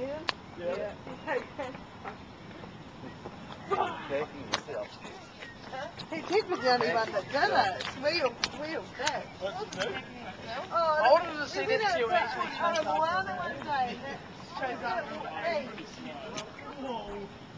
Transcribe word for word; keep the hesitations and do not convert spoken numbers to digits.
Yeah. He did was the only one that done it. It's real, real bad. What's it do? Oh, I wanted to see that seal actually on a comes up. one day. That shows up.